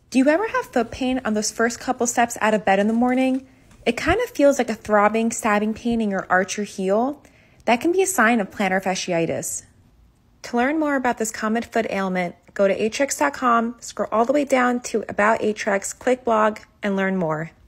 Do you ever have foot pain on those first couple steps out of bed in the morning? It kind of feels like a throbbing, stabbing pain in your arch or heel. That can be a sign of plantar fasciitis. To learn more about this common foot ailment, go to Aetrex.com, scroll all the way down to About Aetrex, click blog, and learn more.